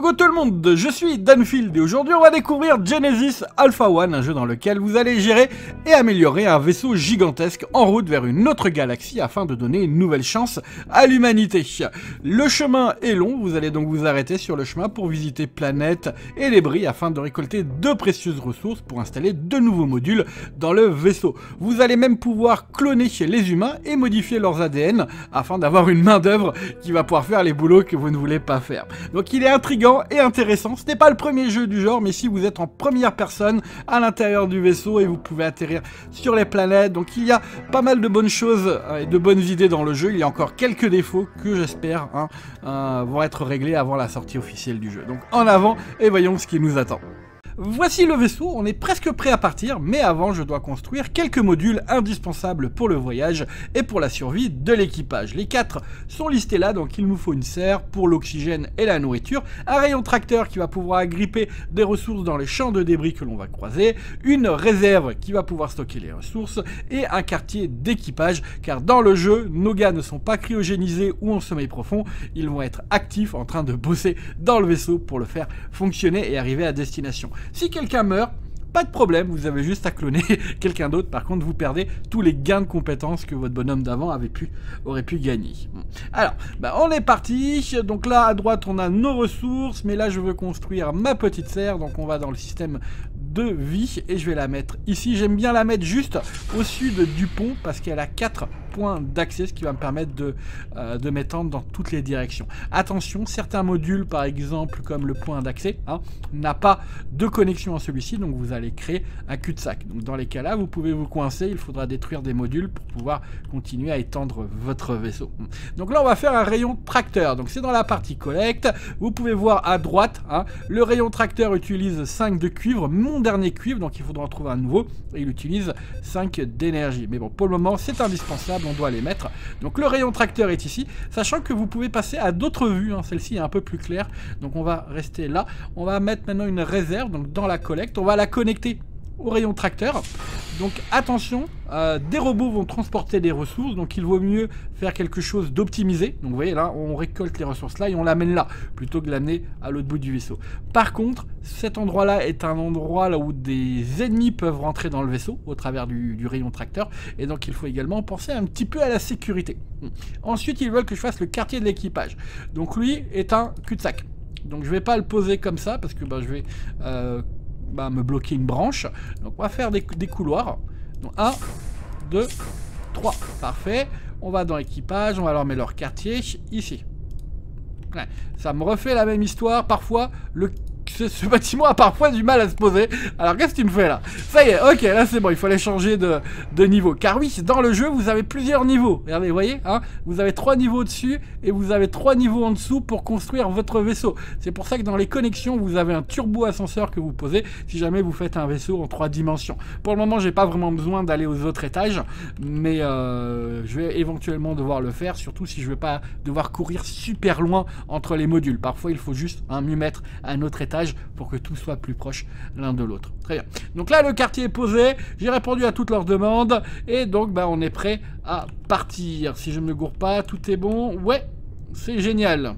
Coucou tout le monde, je suis Danfield et aujourd'hui on va découvrir Genesis Alpha One, un jeu dans lequel vous allez gérer et améliorer un vaisseau gigantesque en route vers une autre galaxie afin de donner une nouvelle chance à l'humanité. Le chemin est long, vous allez donc vous arrêter sur le chemin pour visiter planètes et débris afin de récolter de précieuses ressources pour installer de nouveaux modules dans le vaisseau. Vous allez même pouvoir cloner les humains et modifier leurs ADN afin d'avoir une main d'œuvre qui va pouvoir faire les boulots que vous ne voulez pas faire. Donc il est intriguant et intéressant. Ce n'est pas le premier jeu du genre, mais si vous êtes en première personne à l'intérieur du vaisseau et vous pouvez atterrir sur les planètes, donc il y a pas mal de bonnes choses et de bonnes idées dans le jeu. Il y a encore quelques défauts que j'espère vont être réglés avant la sortie officielle du jeu. Donc en avant et voyons ce qui nous attend. Voici le vaisseau, on est presque prêt à partir, mais avant je dois construire quelques modules indispensables pour le voyage et pour la survie de l'équipage. Les 4 sont listés là, donc il nous faut une serre pour l'oxygène et la nourriture, un rayon tracteur qui va pouvoir agripper des ressources dans les champs de débris que l'on va croiser, une réserve qui va pouvoir stocker les ressources et un quartier d'équipage, car dans le jeu, nos gars ne sont pas cryogénisés ou en sommeil profond, ils vont être actifs en train de bosser dans le vaisseau pour le faire fonctionner et arriver à destination. Si quelqu'un meurt, pas de problème, vous avez juste à cloner quelqu'un d'autre. Par contre, vous perdez tous les gains de compétences que votre bonhomme d'avant aurait pu gagner. Alors, on est parti. Donc là, à droite, on a nos ressources. Mais là, je veux construire ma petite serre. Donc on va dans le système de vie. Et je vais la mettre ici. J'aime bien la mettre juste au sud du pont parce qu'elle a 4 points d'accès, ce qui va me permettre de m'étendre dans toutes les directions. Attention, certains modules, par exemple, comme le point d'accès, n'a pas de connexion à celui-ci. Donc vous allez créer un cul-de-sac. Donc dans les cas là, vous pouvez vous coincer, il faudra détruire des modules pour pouvoir continuer à étendre votre vaisseau. Donc là, on va faire un rayon tracteur. Donc c'est dans la partie collecte. Vous pouvez voir à droite, le rayon tracteur utilise 5 de cuivre, mon dernier cuivre, donc il faudra en trouver un nouveau, et il utilise 5 d'énergie. Mais bon, pour le moment, c'est indispensable, on doit les mettre. Donc le rayon tracteur est ici, sachant que vous pouvez passer à d'autres vues, celle-ci est un peu plus claire. Donc on va rester là. On va mettre maintenant une réserve, donc dans la collecte, on va la connecter au rayon tracteur. Donc attention, des robots vont transporter des ressources, donc il vaut mieux faire quelque chose d'optimisé. Donc vous voyez là, on récolte les ressources là et on l'amène là, plutôt que l'amener à l'autre bout du vaisseau. Par contre, cet endroit là est un endroit là où des ennemis peuvent rentrer dans le vaisseau au travers du rayon tracteur, et donc il faut également penser un petit peu à la sécurité. Ensuite, ils veulent que je fasse le quartier de l'équipage. Donc lui est un cul-de-sac. Donc je vais pas le poser comme ça parce que je vais me bloquer une branche. Donc on va faire des couloirs. Donc 1, 2, 3. Parfait. On va dans l'équipage, on va leur mettre leur quartier ici. Ouais, ça me refait la même histoire. Parfois, ce bâtiment a parfois du mal à se poser. Alors qu'est-ce que tu me fais là? Ça y est, ok, là c'est bon, il fallait changer de niveau. Car oui, dans le jeu, vous avez plusieurs niveaux. Regardez, vous voyez, vous avez 3 niveaux dessus et vous avez 3 niveaux en dessous pour construire votre vaisseau. C'est pour ça que dans les connexions, vous avez un turbo ascenseur que vous posez si jamais vous faites un vaisseau en 3 dimensions. Pour le moment, j'ai pas vraiment besoin d'aller aux autres étages, mais je vais éventuellement devoir le faire, surtout si je vais pas devoir courir super loin entre les modules. Parfois, il faut juste mieux mettre un autre étage pour que tout soit plus proche l'un de l'autre. Très bien. Donc là, le quartier est posé. J'ai répondu à toutes leurs demandes. Et donc, on est prêt à partir. Si je ne me gourre pas, tout est bon. Ouais, c'est génial.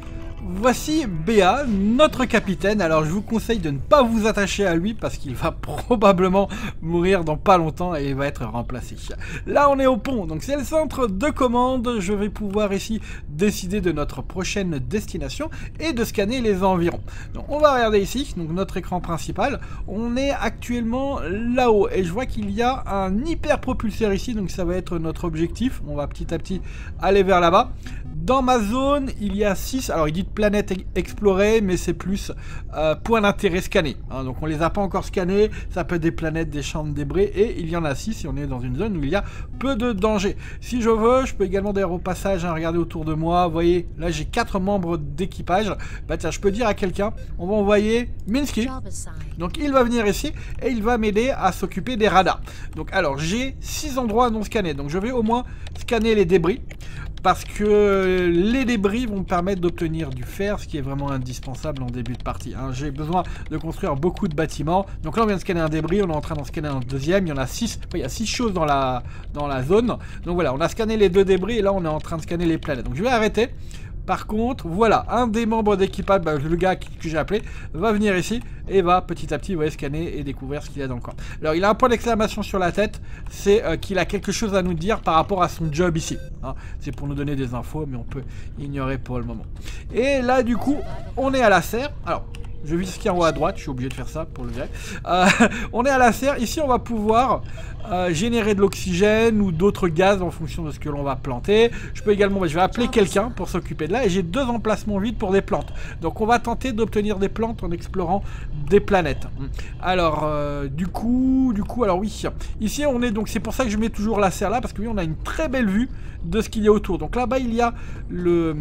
Voici Béa, notre capitaine. Alors je vous conseille de ne pas vous attacher à lui parce qu'il va probablement mourir dans pas longtemps et il va être remplacé. Là on est au pont, donc c'est le centre de commande. Je vais pouvoir ici décider de notre prochaine destination et de scanner les environs. Donc on va regarder ici, donc notre écran principal. On est actuellement là-haut et je vois qu'il y a un hyper propulseur ici, donc ça va être notre objectif. On va petit à petit aller vers là-bas. Dans ma zone, il y a 6, alors il dit planète explorée, mais c'est plus points d'intérêt scannés. Donc on les a pas encore scannés, ça peut être des planètes, des champs de débris, et il y en a 6 et on est dans une zone où il y a peu de danger. Si je veux, je peux également d'ailleurs au passage regarder autour de moi, vous voyez, là j'ai 4 membres d'équipage. Tiens, je peux dire à quelqu'un, on va envoyer Minsky. Donc il va venir ici et il va m'aider à s'occuper des radars. Donc alors j'ai 6 endroits non scannés, donc je vais au moins scanner les débris. Parce que les débris vont me permettre d'obtenir du fer, ce qui est vraiment indispensable en début de partie. J'ai besoin de construire beaucoup de bâtiments. Donc là, on vient de scanner un débris, on est en train d'en scanner un deuxième. Il y en a 6. Il y a 6 choses dans la zone. Donc voilà, on a scanné les 2 débris et là, on est en train de scanner les planètes. Donc je vais arrêter Par contre, voilà, un des membres d'équipage, bah, le gars que j'ai appelé, va venir ici et va petit à petit, vous voyez, scanner et découvrir ce qu'il y a dans le coin. Alors, il a un point d'exclamation sur la tête, c'est qu'il a quelque chose à nous dire par rapport à son job ici. Hein. C'est pour nous donner des infos, mais on peut ignorer pour le moment. Et là, du coup, on est à la serre. Alors, je vis ce qui est en haut à droite, je suis obligé de faire ça pour le virer. On est à la serre, ici on va pouvoir générer de l'oxygène ou d'autres gaz en fonction de ce que l'on va planter. Je peux également, je vais appeler quelqu'un pour s'occuper de là et j'ai 2 emplacements vides pour des plantes. Donc on va tenter d'obtenir des plantes en explorant des planètes. Alors du coup, alors oui, ici on est donc, c'est pour ça que je mets toujours la serre là parce que oui on a une très belle vue de ce qu'il y a autour. Donc là-bas il y a le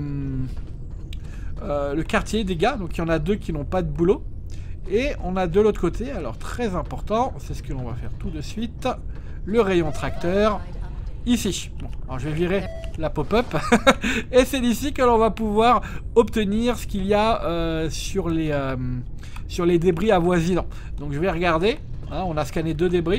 quartier des gars, donc il y en a 2 qui n'ont pas de boulot. Et on a de l'autre côté, alors très important, c'est ce que l'on va faire tout de suite, le rayon tracteur, ici. Bon, alors je vais virer la pop-up, et c'est d'ici que l'on va pouvoir obtenir ce qu'il y a sur les débris avoisinants. Donc je vais regarder, hein, on a scanné 2 débris.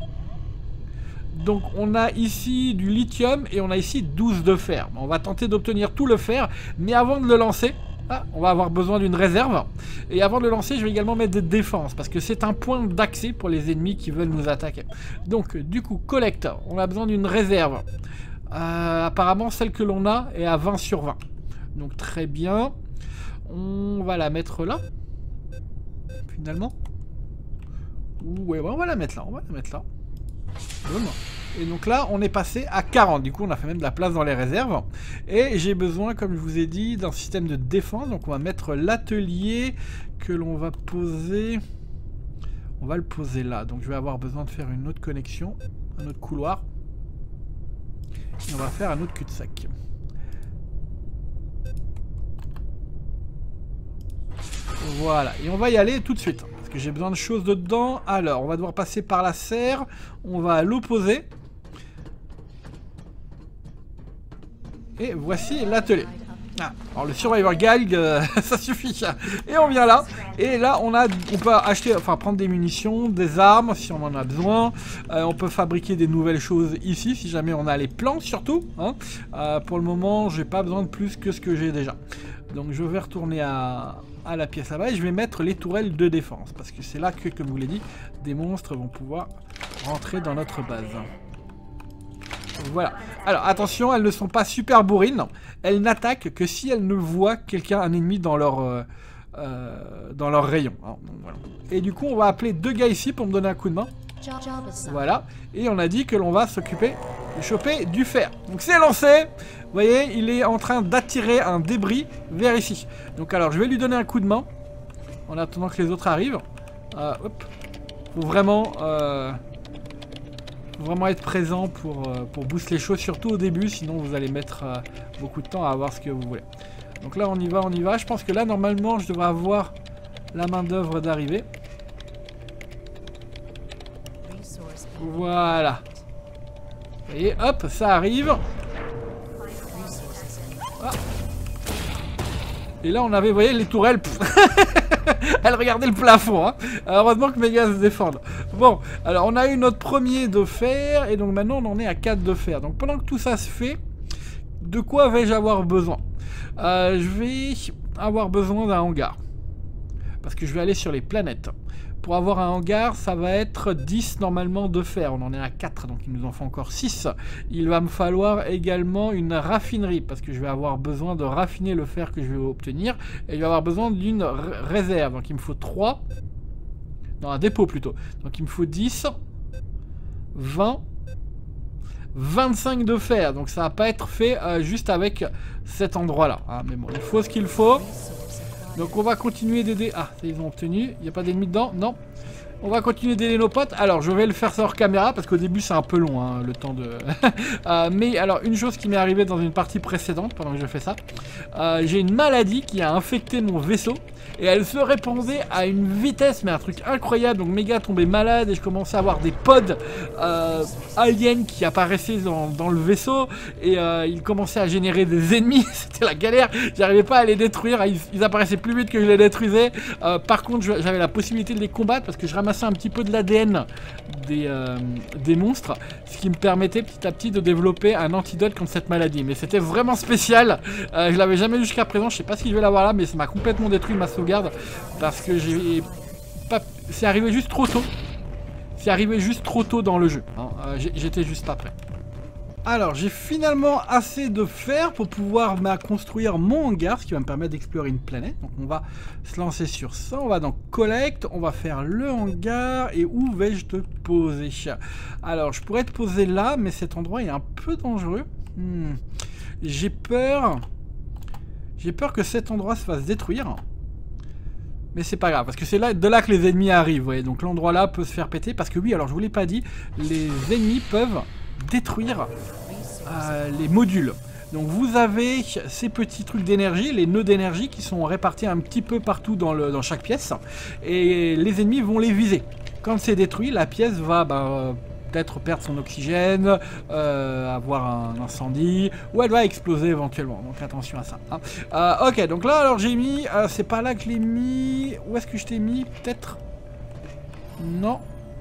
Donc on a ici du lithium et on a ici 12 de fer. On va tenter d'obtenir tout le fer, mais avant de le lancer, on va avoir besoin d'une réserve. Et avant de le lancer, je vais également mettre des défenses, parce que c'est un point d'accès pour les ennemis qui veulent nous attaquer. Donc du coup, collector, on a besoin d'une réserve. Apparemment, celle que l'on a est à 20 sur 20. Donc très bien. On va la mettre là. Finalement. Ouais, on va la mettre là. Boum. Et donc là, on est passé à 40. Du coup, on a fait même de la place dans les réserves. Et j'ai besoin, comme je vous ai dit, d'un système de défense. Donc on va mettre l'atelier que l'on va poser. On va le poser là. Donc je vais avoir besoin de faire une autre connexion, un autre couloir. Et on va faire un autre cul-de-sac. Voilà. Et on va y aller tout de suite. Parce que j'ai besoin de choses dedans. Alors, on va devoir passer par la serre. On va à l'opposé. Et voici l'atelier. Ah, alors le Survivor Guide, ça suffit. Et on vient là. Et là, on peut acheter, enfin prendre des munitions, des armes si on en a besoin. On peut fabriquer des nouvelles choses ici, si jamais on a les plans surtout. Hein. Pour le moment, j'ai pas besoin de plus que ce que j'ai déjà. Donc je vais retourner à la pièce là-bas et je vais mettre les tourelles de défense. Parce que c'est là que, comme je vous l'ai dit, des monstres vont pouvoir rentrer dans notre base. Voilà. Alors attention, elles ne sont pas super bourrines. Elles n'attaquent que si elles ne voient quelqu'un, un ennemi dans leur rayon. Hein. Donc, voilà. Et du coup, on va appeler 2 gars ici pour me donner un coup de main. Voilà. Et on a dit que l'on va s'occuper de choper du fer. Donc c'est lancé. Vous voyez, il est en train d'attirer un débris vers ici. Donc alors, je vais lui donner un coup de main en attendant que les autres arrivent. Hop. Faut vraiment être présent pour booster les choses, surtout au début, sinon vous allez mettre beaucoup de temps à avoir ce que vous voulez. Donc là on y va, je pense que là normalement je devrais avoir la main d'œuvre d'arriver. Voilà. Vous voyez, hop, ça arrive. Ah. Et là on avait, vous voyez, les tourelles. Elle regardait le plafond, hein. Heureusement que mes gars se défendent. Bon, alors on a eu notre premier de fer, et donc maintenant on en est à 4 de fer. Donc pendant que tout ça se fait, de quoi vais-je avoir besoin? Je vais avoir besoin d'un hangar. Parce que je vais aller sur les planètes. Pour avoir un hangar, ça va être 10 normalement de fer. On en est à 4, donc il nous en faut encore 6. Il va me falloir également une raffinerie, parce que je vais avoir besoin de raffiner le fer que je vais obtenir. Et je vais avoir besoin d'une réserve, donc il me faut 3. Non, un dépôt plutôt. Donc il me faut 10, 20, 25 de fer. Donc ça va pas être fait juste avec cet endroit-là. Hein. Mais bon, il faut ce qu'il faut. Donc on va continuer d'aider. Ah, ils ont obtenu. Il n'y a pas d'ennemis dedans? Non. On va continuer d'aider nos potes. Alors je vais le faire hors caméra parce qu'au début c'est un peu long, hein, le temps de... mais alors une chose qui m'est arrivée dans une partie précédente pendant que je fais ça. J'ai une maladie qui a infecté mon vaisseau. Et elle se répandait à une vitesse, mais un truc incroyable. Donc mes gars tombaient malades et je commençais à avoir des pods aliens qui apparaissaient dans le vaisseau. Et ils commençaient à générer des ennemis. C'était la galère. J'arrivais pas à les détruire. Ils apparaissaient plus vite que je les détruisais. Par contre, j'avais la possibilité de les combattre parce que je ramassais ramassé un petit peu de l'ADN des monstres, ce qui me permettait petit à petit de développer un antidote contre cette maladie. Mais c'était vraiment spécial, je l'avais jamais eu jusqu'à présent, je sais pas si je vais l'avoir là, mais ça m'a complètement détruit ma sauvegarde, parce que c'est arrivé juste trop tôt. C'est arrivé juste trop tôt dans le jeu, hein. J'étais juste pas prêt. Alors, j'ai finalement assez de fer pour pouvoir construire mon hangar, ce qui va me permettre d'explorer une planète. Donc, on va se lancer sur ça. On va dans Collect, on va faire le hangar. Et où vais-je te poser? Alors, je pourrais te poser là, mais cet endroit est un peu dangereux. J'ai peur que cet endroit se fasse détruire. Mais c'est pas grave, parce que c'est de là que les ennemis arrivent, vous voyez. Donc l'endroit là peut se faire péter, parce que oui, alors je vous l'ai pas dit, les ennemis peuvent détruire les modules. Donc vous avez ces petits trucs d'énergie, les nœuds d'énergie qui sont répartis un petit peu partout dans chaque pièce. Et les ennemis vont les viser. Quand c'est détruit, la pièce va peut-être perdre son oxygène, avoir un incendie, ou elle va exploser éventuellement, donc attention à ça. Hein. Ok, donc là alors j'ai mis, c'est pas là que je l'ai mis, où est-ce que je t'ai mis? Peut-être? Non.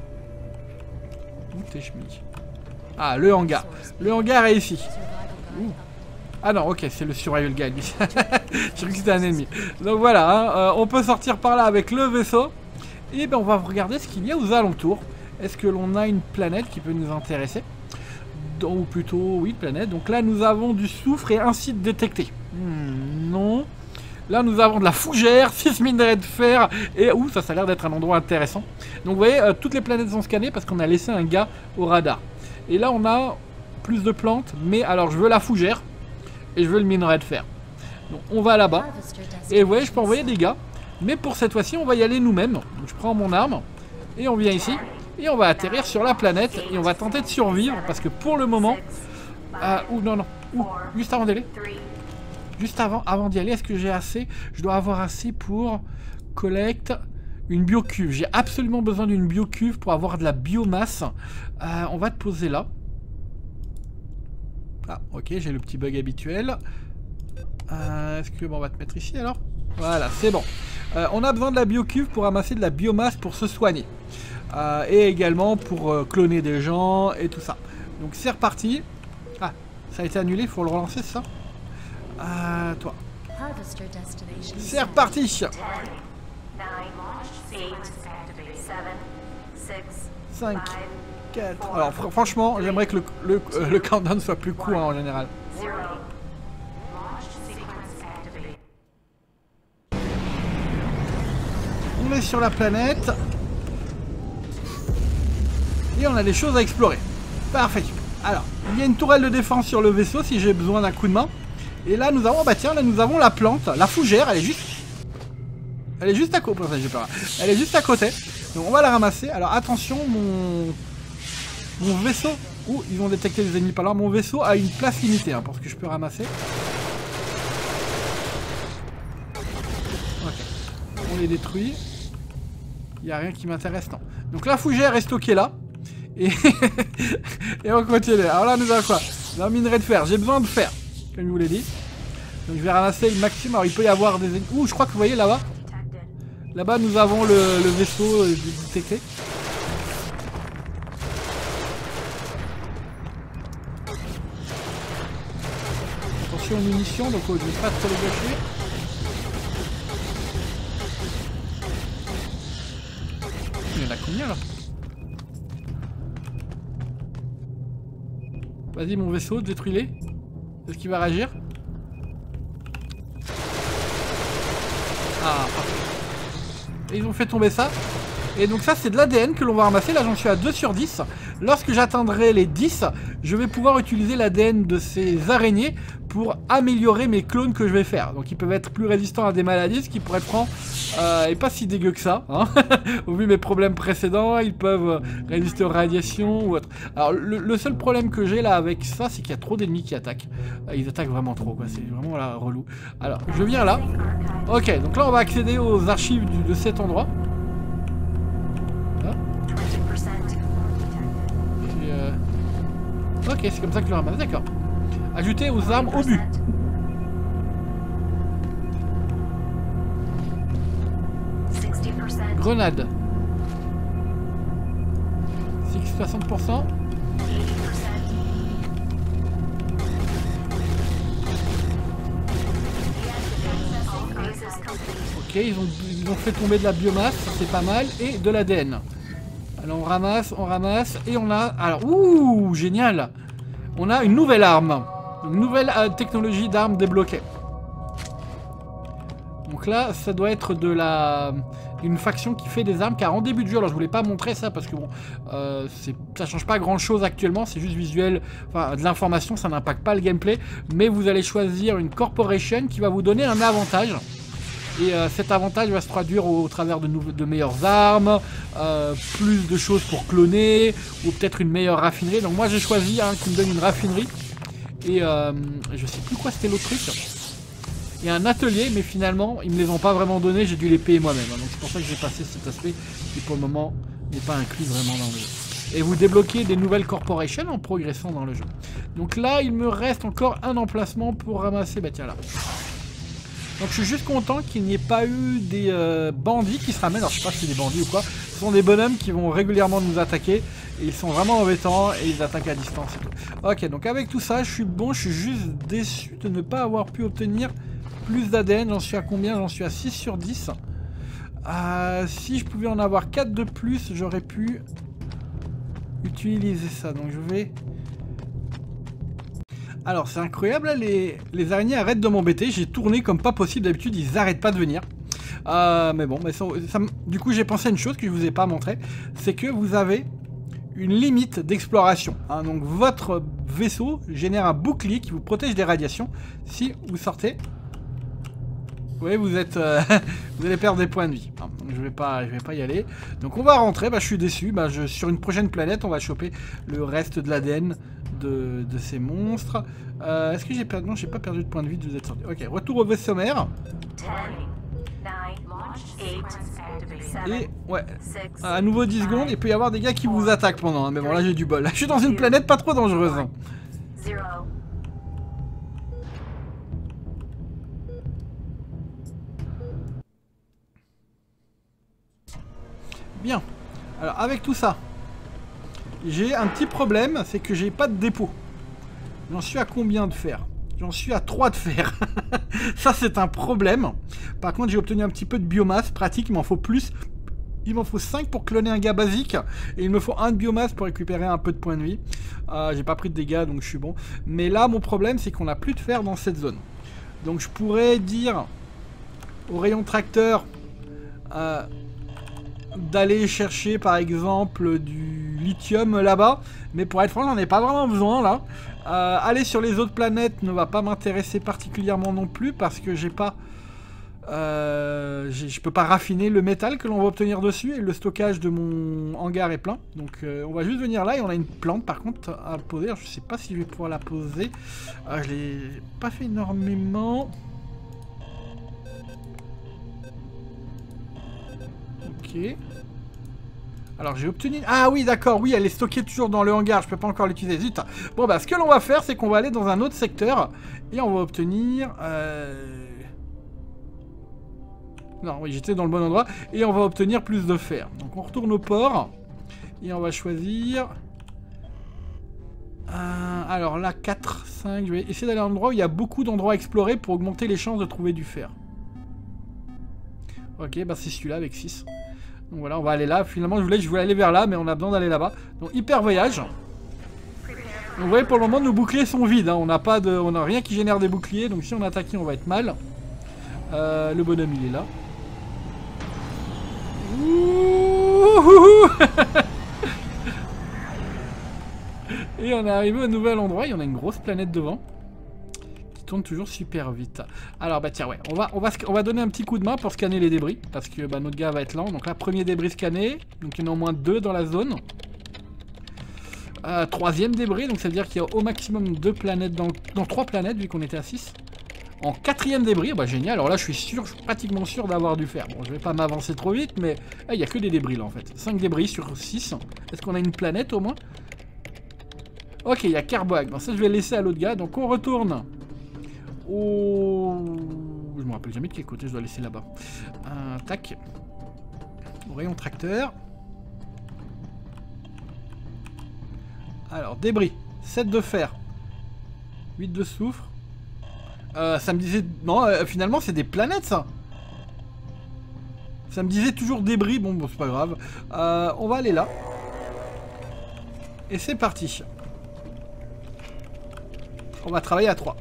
Où t'ai-je mis? Ah, le hangar. Le hangar est ici. Ouh. Ah non, ok, c'est le survival guide. J'ai cru que c'était un ennemi. Donc voilà, hein, on peut sortir par là avec le vaisseau, et ben on va regarder ce qu'il y a aux alentours. Est-ce que l'on a une planète qui peut nous intéresser? Ou plutôt, oui, planète. Donc là, nous avons du soufre et un site détecté. Non. Là, nous avons de la fougère, 6 minerais de fer. Et ça a l'air d'être un endroit intéressant. Donc vous voyez, toutes les planètes sont scannées parce qu'on a laissé un gars au radar. Et là, on a plus de plantes. Mais alors, je veux la fougère et je veux le minerai de fer. Donc on va là-bas. Et vous voyez, je peux envoyer des gars. Mais pour cette fois-ci, on va y aller nous-mêmes. Donc je prends mon arme et on vient ici. Et on va atterrir sur la planète et on va tenter de survivre parce que pour le moment... juste avant d'y aller. Juste avant d'y aller, est-ce que j'ai assez? Je dois avoir assez pour collect une biocuve. J'ai absolument besoin d'une biocuve pour avoir de la biomasse. On va te poser là. Ah, ok, j'ai le petit bug habituel. Est-ce que on va te mettre ici alors? Voilà, c'est bon. On a besoin de la biocuve pour amasser de la biomasse pour se soigner. Et également pour cloner des gens et tout ça. Donc c'est reparti. Ah, ça a été annulé, il faut le relancer, c'est ça? Toi. C'est reparti. 5, 4... Alors franchement, j'aimerais que le countdown soit plus court, hein, en général. On est sur la planète. Et on a des choses à explorer. Parfait. Alors, il y a une tourelle de défense sur le vaisseau si j'ai besoin d'un coup de main. Et là, nous avons, là, nous avons la plante, la fougère, elle est juste à côté. Elle est juste à côté. Donc, on va la ramasser. Alors, attention, mon vaisseau... Ouh, ils vont détecter les ennemis par là. Mon vaisseau a une place limitée, hein, pour ce que je peux ramasser. Ok. On les détruit. Il n'y a rien qui m'intéresse, non. Donc, la fougère est stockée là. Et on continue. Alors là, nous avons quoi? Un minerai de fer. J'ai besoin de fer, comme je vous l'ai dit. Donc je vais ramasser le maximum. Alors il peut y avoir des... Ouh, je crois que vous voyez là-bas. Là-bas, nous avons le vaisseau détecté. Attention aux munitions, donc je ne vais pas trop les gâcher. Il y en a combien là? Vas-y mon vaisseau, détruis-les. Est-ce qu'il va réagir? Ah, parfait. Et ils ont fait tomber ça. Et donc ça c'est de l'ADN que l'on va ramasser. Là j'en suis à 2 sur 10. Lorsque j'atteindrai les 10, je vais pouvoir utiliser l'ADN de ces araignées pour améliorer mes clones que je vais faire. Donc ils peuvent être plus résistants à des maladies, ce qui pourrait être franc et pas si dégueu que ça, hein. Au vu de mes problèmes précédents, ils peuvent résister aux radiations ou autre. Alors le seul problème que j'ai là avec ça, c'est qu'il y a trop d'ennemis qui attaquent. Ils attaquent vraiment trop, quoi. C'est vraiment là relou. Alors je viens là. Ok, donc là on va accéder aux archives de cet endroit. Là. Ok, c'est comme ça que je le ramasse, d'accord. Ajouter aux armes au but. Grenade. 60%. Ok, ils ont fait tomber de la biomasse, c'est pas mal, et de l'ADN. Alors on ramasse, et on a... Alors, ouh, génial! On a une nouvelle arme. Une nouvelle technologie d'arme débloquée. Donc là, ça doit être de la... une faction qui fait des armes, car en début de jeu, alors je voulais pas montrer ça, parce que bon, ça change pas grand chose actuellement, c'est juste visuel, enfin de l'information, ça n'impacte pas le gameplay, mais vous allez choisir une corporation qui va vous donner un avantage. Et cet avantage va se traduire au travers de meilleures armes, plus de choses pour cloner, ou peut-être une meilleure raffinerie. Donc moi j'ai choisi qui me donne une raffinerie. Et je sais plus quoi c'était l'autre truc. Il y a un atelier, mais finalement ils me les ont pas vraiment donné, j'ai dû les payer moi-même. Donc c'est pour ça que j'ai passé cet aspect qui pour le moment n'est pas inclus vraiment dans le jeu. Et vous débloquez des nouvelles corporations en progressant dans le jeu. Donc là il me reste encore un emplacement pour ramasser, bah tiens là. Donc je suis juste content qu'il n'y ait pas eu des bandits qui se ramènent. Alors je sais pas si c'est des bandits ou quoi. Ce sont des bonhommes qui vont régulièrement nous attaquer. Et ils sont vraiment embêtants et ils attaquent à distance et tout. Ok, donc avec tout ça, je suis bon. Je suis juste déçu de ne pas avoir pu obtenir plus d'ADN. J'en suis à combien? J'en suis à 6 sur 10. Si je pouvais en avoir 4 de plus, j'aurais pu utiliser ça. Donc je vais... Alors c'est incroyable, là, les araignées arrêtent de m'embêter, j'ai tourné comme pas possible, d'habitude ils arrêtent pas de venir. Mais bon, du coup j'ai pensé à une chose que je vous ai pas montré, c'est que vous avez une limite d'exploration. Donc votre vaisseau génère un bouclier qui vous protège des radiations. Si vous sortez, oui vous êtes, vous allez perdre des points de vie. Donc je vais pas y aller. Donc on va rentrer, je suis déçu, sur une prochaine planète on va choper le reste de l'ADN. De ces monstres. Est-ce que j'ai perdu? Non, j'ai pas perdu de points de vie, vous êtes sorti. Ok, retour au vaisseau mère. Et ouais, à nouveau 10 secondes, il peut y avoir des gars qui vous attaquent pendant. Mais bon, là j'ai du bol. Je suis dans une planète pas trop dangereuse. Bien. Alors avec tout ça, j'ai un petit problème, c'est que j'ai pas de dépôt. J'en suis à combien de fer? J'en suis à 3 de fer. Ça, c'est un problème. Par contre, j'ai obtenu un petit peu de biomasse pratique. Il m'en faut plus. Il m'en faut 5 pour cloner un gars basique. Et il me faut 1 de biomasse pour récupérer un peu de points de vie. J'ai pas pris de dégâts, donc je suis bon. Mais là, mon problème, c'est qu'on n'a plus de fer dans cette zone. Donc, je pourrais dire au rayon tracteur... d'aller chercher par exemple du lithium là-bas, mais pour être franc j'en ai pas vraiment besoin là. Aller sur les autres planètes ne va pas m'intéresser particulièrement non plus parce que j'ai pas je peux pas raffiner le métal que l'on va obtenir dessus et le stockage de mon hangar est plein, donc on va juste venir là et on a une plante par contre à poser. Alors, je sais pas si je vais pouvoir la poser, je l'ai pas fait énormément. Ok. Alors j'ai obtenu... Ah oui d'accord, oui elle est stockée toujours dans le hangar, je peux pas encore l'utiliser, zut. Bon ce que l'on va faire c'est qu'on va aller dans un autre secteur et on va obtenir... Non oui j'étais dans le bon endroit et on va obtenir plus de fer. Donc on retourne au port et on va choisir... alors là 4, 5, je vais essayer d'aller à un endroit où il y a beaucoup d'endroits à explorer pour augmenter les chances de trouver du fer. Ok c'est celui-là avec 6. Donc voilà, on va aller là. Finalement, je voulais aller vers là, mais on a besoin d'aller là-bas. Donc, hyper voyage. Donc, vous voyez, pour le moment, nos boucliers sont vides. On n'a rien qui génère des boucliers. Donc, si on attaque, on va être mal. Le bonhomme, il est là. Et on est arrivé au nouvel endroit. Il y en a une grosse planète devant. Tourne toujours super vite. Alors tiens ouais, on va donner un petit coup de main pour scanner les débris parce que notre gars va être lent. Donc là premier débris scanné, donc il y en a au moins 2 dans la zone. Troisième débris, donc ça veut dire qu'il y a au maximum 2 planètes dans 3 planètes vu qu'on était à 6. En 4e débris, génial. Alors là je suis pratiquement sûr d'avoir du fer. Bon je vais pas m'avancer trop vite mais il y a que des débris là en fait. 5 débris sur 6. Est-ce qu'on a une planète au moins? Ok il y a Carboag. Bon ça je vais laisser à l'autre gars. Donc on retourne. Oh, je me rappelle jamais de quel côté je dois laisser là-bas. Tac. Au rayon tracteur. Alors, débris. 7 de fer. 8 de soufre. Ça me disait... Non, finalement, c'est des planètes, ça. Ça me disait toujours débris. Bon, c'est pas grave. On va aller là. Et c'est parti. On va travailler à 3.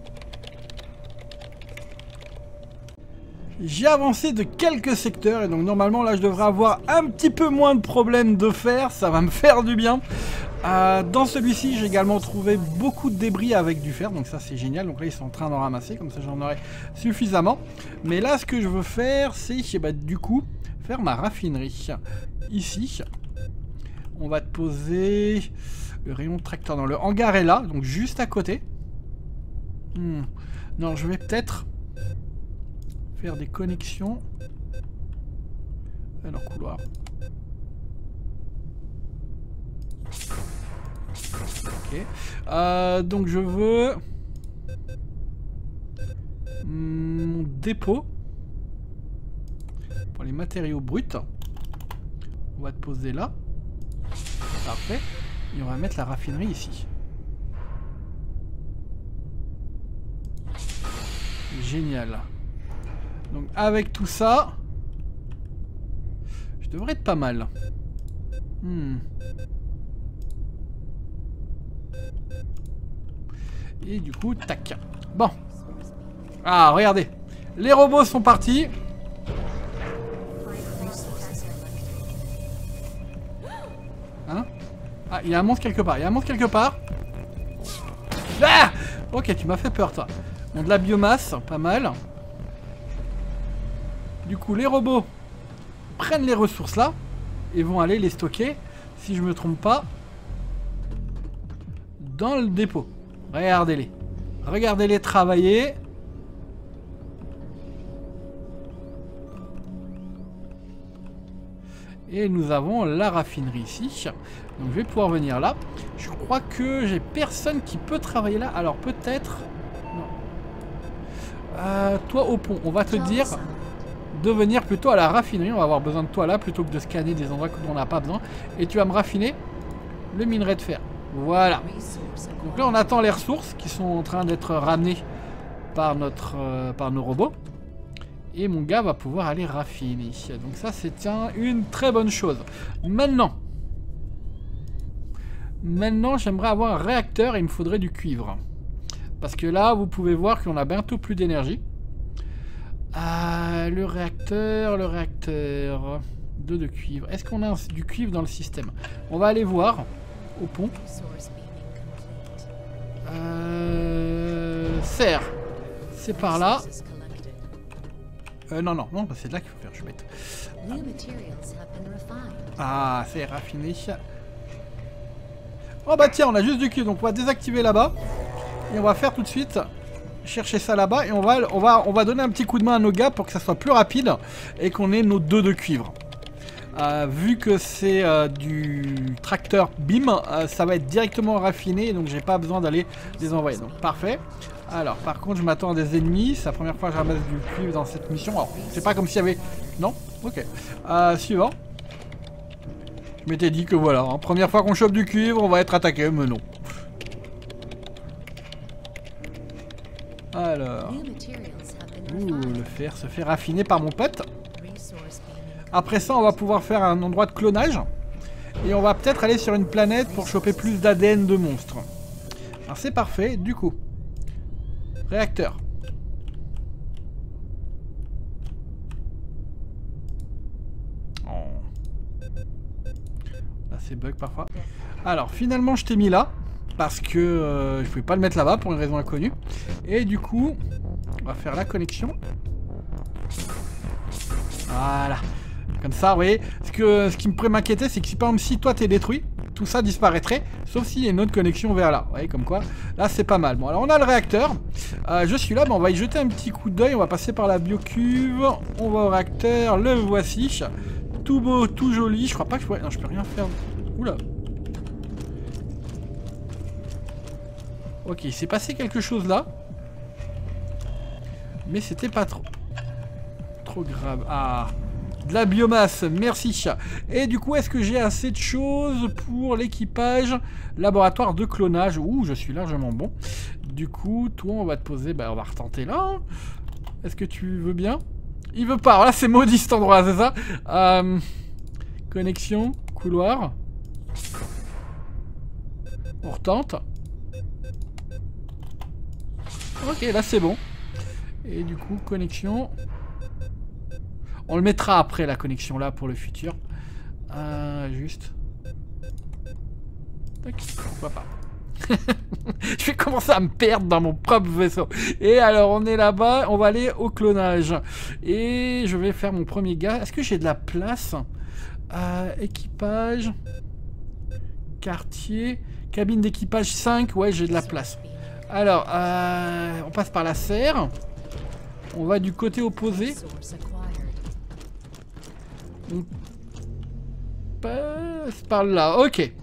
J'ai avancé de quelques secteurs et donc normalement là je devrais avoir un petit peu moins de problèmes de fer, ça va me faire du bien. Dans celui-ci j'ai également trouvé beaucoup de débris avec du fer, donc ça c'est génial. Donc là ils sont en train d'en ramasser, comme ça j'en aurai suffisamment. Mais là ce que je veux faire c'est du coup faire ma raffinerie. Ici on va te poser le rayon de tracteur. Non, le hangar est là, donc juste à côté. Non, je vais peut-être faire des connexions dans le couloir. Ok. Donc je veux mon dépôt pour les matériaux bruts. On va te poser là. Parfait. Et on va mettre la raffinerie ici. Génial. Donc avec tout ça, je devrais être pas mal. Et du coup, tac. Bon. Ah, regardez. Les robots sont partis. Hein? Ah, il y a un monstre quelque part. Il y a un monstre quelque part. Ah! Ok, tu m'as fait peur, toi. Bon, de la biomasse, pas mal. Du coup, les robots prennent les ressources là et vont aller les stocker, si je me trompe pas, dans le dépôt. Regardez-les. Regardez-les travailler. Et nous avons la raffinerie ici. Donc je vais pouvoir venir là. Je crois que j'ai personne qui peut travailler là. Alors peut-être... Non. Toi au pont, on va te dire de venir plutôt à la raffinerie. On va avoir besoin de toi là plutôt que de scanner des endroits où on n'a pas besoin. Et tu vas me raffiner le minerai de fer. Voilà. Donc là on attend les ressources qui sont en train d'être ramenées par nos robots. Et mon gars va pouvoir aller raffiner. Donc ça c'est une très bonne chose. Maintenant j'aimerais avoir un réacteur et il me faudrait du cuivre. Parce que là vous pouvez voir qu'on a bientôt plus d'énergie. Le réacteur... 2 de cuivre. Est-ce qu'on a du cuivre dans le système? On va aller voir au pont. Serre. C'est par là. Non, c'est de là qu'il faut faire, je vais mettre. Ah, c'est raffiné. Oh bah tiens, on a juste du cuivre, donc on va désactiver là-bas. Et on va faire tout de suite chercher ça là-bas. Et on va donner un petit coup de main à nos gars pour que ça soit plus rapide. Et qu'on ait nos 2 de cuivre. Vu que c'est du tracteur BIM, ça va être directement raffiné. Donc j'ai pas besoin d'aller les envoyer. Donc parfait. Alors, par contre, je m'attends à des ennemis. C'est la première fois que je ramasse du cuivre dans cette mission. Alors, c'est pas comme s'il y avait... Non? Ok. Suivant. Je m'étais dit que voilà, hein, première fois qu'on chope du cuivre, on va être attaqué, mais non. Alors... Ouh, le fer se fait raffiner par mon pote. Après ça, on va pouvoir faire un endroit de clonage. Et on va peut-être aller sur une planète pour choper plus d'ADN de monstres. Alors, c'est parfait, du coup. Réacteur. Oh. Là c'est bug parfois. Alors finalement je t'ai mis là. Parce que je pouvais pas le mettre là-bas pour une raison inconnue. Et du coup, on va faire la connexion. Voilà. Comme ça, vous voyez. Ce qui me pourrait m'inquiéter, c'est que si par exemple si toi t'es détruit, tout ça disparaîtrait, sauf s'il y a une autre connexion vers là. Vous voyez, comme quoi, là c'est pas mal. Bon, alors on a le réacteur. Je suis là, mais on va y jeter un petit coup d'œil. On va passer par la biocuve. On va au réacteur. Le voici. Tout beau, tout joli. Je crois pas que je pourrais... Non, je peux rien faire. Oula. Ok, il s'est passé quelque chose là. Mais c'était pas trop grave. Ah. De la biomasse, merci. Et du coup, est-ce que j'ai assez de choses pour l'équipage? Laboratoire de clonage. Ouh, je suis largement bon. Du coup, toi, on va te poser... Bah, on va retenter là. Hein. Est-ce que tu veux bien? Il veut pas. Alors là, c'est maudit cet endroit, c'est ça? Connexion, couloir. On retente. Ok, là, c'est bon. Et du coup, connexion... On le mettra après, la connexion, là, pour le futur. Juste. Tac, pourquoi pas. Je vais commencer à me perdre dans mon propre vaisseau. Et alors, on est là-bas, on va aller au clonage. Et je vais faire mon premier gars. Est-ce que j'ai de la place? Équipage. Quartier. Cabine d'équipage 5. Ouais, j'ai de la place. Alors, on passe par la serre. On va du côté opposé. On passe par là, ok. Et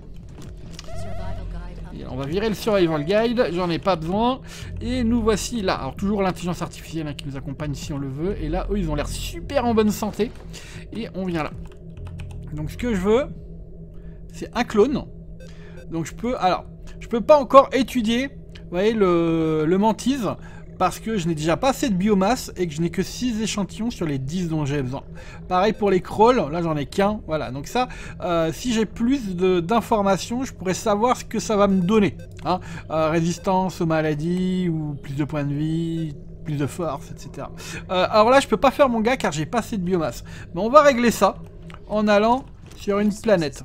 on va virer le survival guide, j'en ai pas besoin. Et nous voici là. Alors toujours l'intelligence artificielle hein, qui nous accompagne si on le veut. Et là, eux, ils ont l'air super en bonne santé. Et on vient là. Donc ce que je veux, c'est un clone. Donc je peux... Alors, je peux pas encore étudier, vous voyez, le Mantis. Parce que je n'ai déjà pas assez de biomasse et que je n'ai que 6 échantillons sur les 10 dont j'ai besoin. Pareil pour les crawls, là j'en ai qu'un. Voilà, donc ça, si j'ai plus d'informations, je pourrais savoir ce que ça va me donner. Hein. Résistance aux maladies, ou plus de points de vie, plus de force, etc. Alors là, je peux pas faire mon gars car j'ai pas assez de biomasse. Mais on va régler ça en allant sur une planète.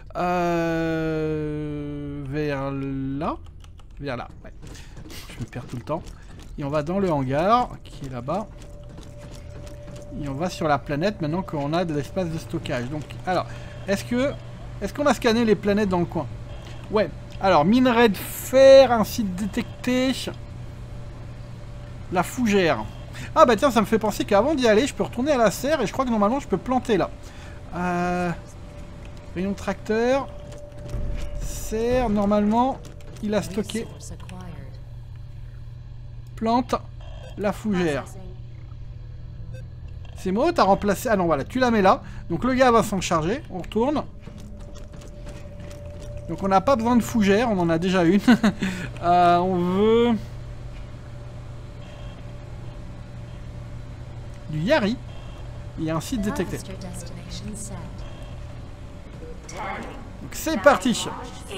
Vers là. Vers là, ouais. Je me perds tout le temps. Et on va dans le hangar, qui est là-bas. Et on va sur la planète maintenant qu'on a de l'espace de stockage. Donc, alors, est-ce qu'on a scanné les planètes dans le coin? Ouais. Alors, minerai de fer, un site détecté. La fougère. Ah bah tiens, ça me fait penser qu'avant d'y aller, je peux retourner à la serre et je crois que normalement je peux planter là. Rayon tracteur. Serre, normalement, il a stocké. Plante la fougère. C'est moi, t'as remplacé... Ah non, voilà, tu la mets là. Donc le gars va s'en charger. On retourne. Donc on n'a pas besoin de fougère, on en a déjà une. On veut... Du Yari. Il y a un site détecté. Donc c'est parti.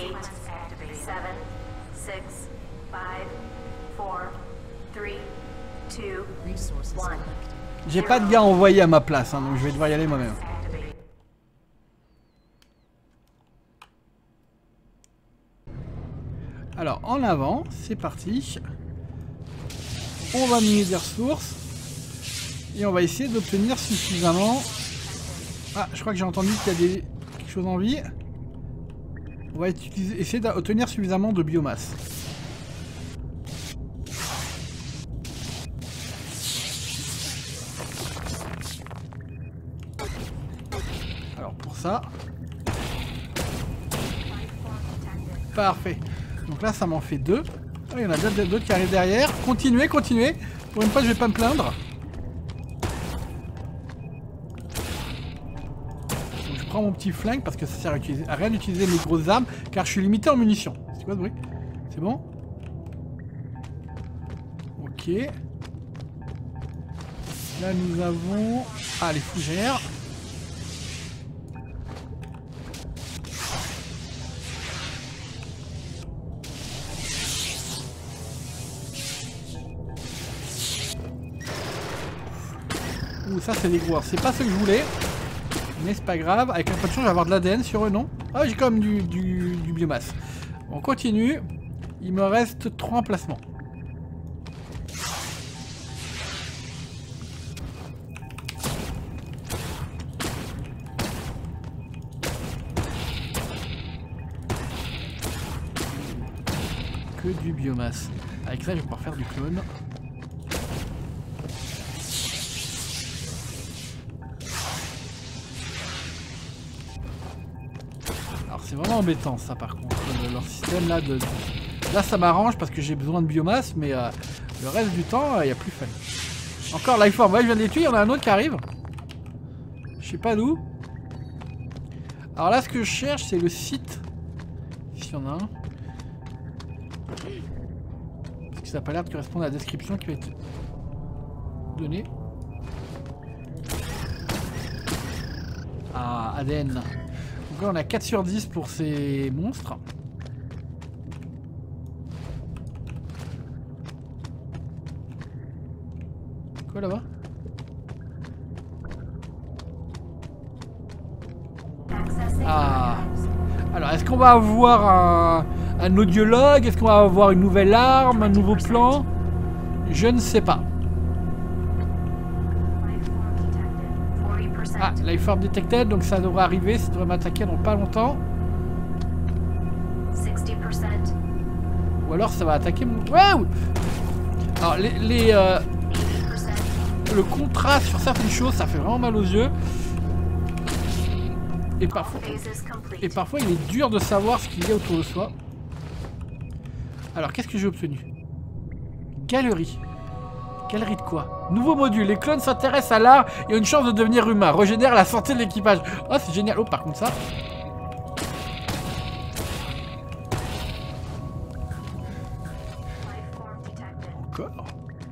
J'ai pas de gars envoyé à ma place, hein, donc je vais devoir y aller moi-même. Alors, en avant, c'est parti. On va miner des ressources. Et on va essayer d'obtenir suffisamment... Ah, je crois que j'ai entendu qu'il y a quelque chose en vie. On va essayer d'obtenir suffisamment de biomasse. Alors pour ça... Parfait. Donc là ça m'en fait 2. Oh, il y en a d'autres qui arrivent derrière. Continuez, continuez. Pour une fois je vais pas me plaindre. Donc, je prends mon petit flingue parce que ça sert à rien d'utiliser mes grosses armes car je suis limité en munitions. C'est quoi ce bruit? C'est bon? Ok. Là nous avons... Ah, les fougères. Ouh, ça c'est des gros. C'est pas ce que je voulais. Mais c'est pas grave. Avec un peu de chance, je vais avoir de l'ADN sur eux, non? Ah, j'ai quand même du biomasse. On continue. Il me reste 3 emplacements. Que du biomasse. Avec ça, je vais pouvoir faire du clone. Alors c'est vraiment embêtant ça par contre, leur système là de... Là ça m'arrange parce que j'ai besoin de biomasse, mais le reste du temps, il n'y a plus fun. Encore Lifeform, ouais je viens de les tuer, il y en a un autre qui arrive. Je sais pas d'où. Alors là, ce que je cherche, c'est le site. S'il y en a un. Parce que ça n'a pas l'air de correspondre à la description qui va être donnée. Ah, ADN. Donc là, on a 4 sur 10 pour ces monstres. Quoi là-bas? Ah. Alors, est-ce qu'on va avoir un audiologue? Est-ce qu'on va avoir une nouvelle arme? Un nouveau plan? Je ne sais pas. Ah, Lifeform Detected, donc ça devrait arriver, ça devrait m'attaquer dans pas longtemps. Ou alors ça va attaquer mon... Wow! Alors, le contraste sur certaines choses, ça fait vraiment mal aux yeux. Et parfois, il est dur de savoir ce qu'il y a autour de soi. Alors, qu'est-ce que j'ai obtenu? Galerie. Galerie de quoi? Nouveau module. Les clones s'intéressent à l'art et ont une chance de devenir humains. Régénère la santé de l'équipage. Oh, c'est génial. Oh, par contre, ça... Encore?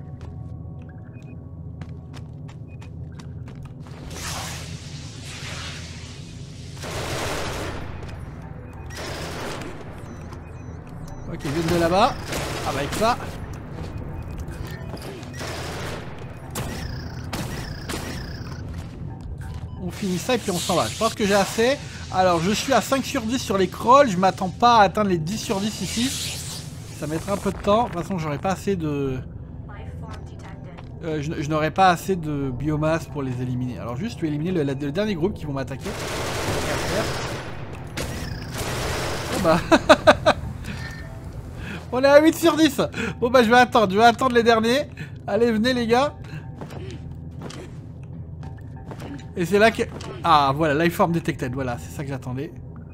Ok, ils viennent de là-bas. Ah bah avec ça. On finit ça et puis on s'en va. Je pense que j'ai assez. Alors je suis à 5 sur 10 sur les crawls. Je m'attends pas à atteindre les 10 sur 10 ici. Ça mettra un peu de temps. De toute façon j'aurai pas assez de... je n'aurai pas assez de biomasse pour les éliminer. Alors juste je vais éliminer le dernier groupe qui vont m'attaquer. Oh bah... On est à 8 sur 10. Bon bah je vais attendre les derniers. Allez, venez les gars. Et c'est là que... Ah voilà, Lifeform Detected, voilà, c'est ça que j'attendais.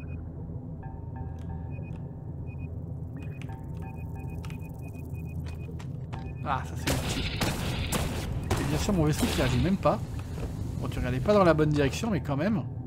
Ah, ça c'est utile. Et bien sûr mon vaisseau qui agit même pas. Bon, tu regardais pas dans la bonne direction, mais quand même.